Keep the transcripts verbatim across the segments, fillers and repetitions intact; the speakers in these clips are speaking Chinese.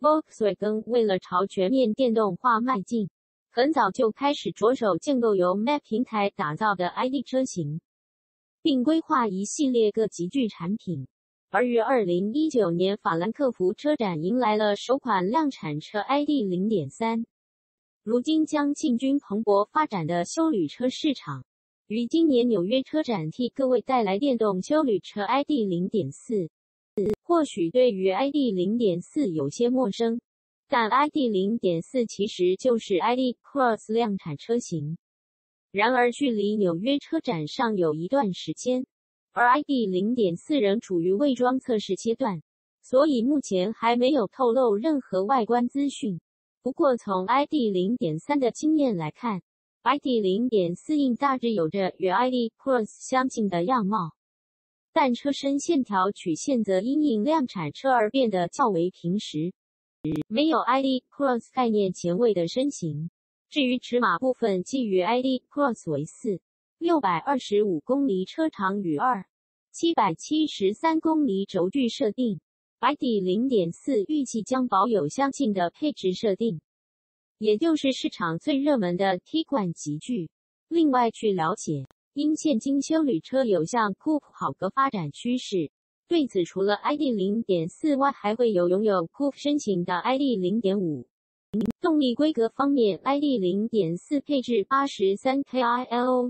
Volkswagen 为了朝全面电动化迈进，很早就开始着手建构由 M A P 平台打造的 I D 车型，并规划一系列各级距产品。而于二零一九年法兰克福车展迎来了首款量产车 I D 零点三， 如今将进军蓬勃发展的休旅车市场。于今年纽约车展替各位带来电动休旅车 I D 零点四。或许对于 I D 零点四 有些陌生，但 I D 零点四 其实就是 I D Cross 量产车型。然而距离纽约车展尚有一段时间，而 I D 零点四 仍处于伪装测试阶段，所以目前还没有透露任何外观资讯。不过从 I D 零点三 的经验来看， I D 零点四 应大致有着与 I D Cross 相近的样貌，但车身线条曲线则因应量产车而变得较为平实，没有 I D Cross 概念前卫的身形。至于尺码部分，基于 I D Cross 为四六百二十五公里车长与二七百七十三公里轴距设定， I D 零点四 预计将保有相近的配置设定，也就是市场最热门的 Tiguan 级距。另外据了解，因现今休旅车有向 Coupe 豪格发展趋势，对此除了 I D 零点四 外，还会有拥有 Coupe 身形的 I D 零点五。动力规格方面， I D 零点四 配置 八十三 kilowatt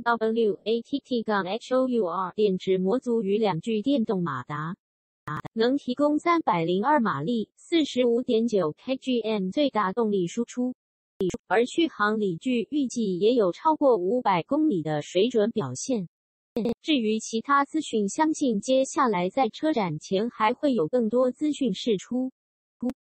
电池模组与两具电动马达，能提供三百零二马力 四十五点九 k g m 最大动力输出，而续航里距预计也有超过五百公里的水准表现。至于其他资讯，相信接下来在车展前还会有更多资讯释出。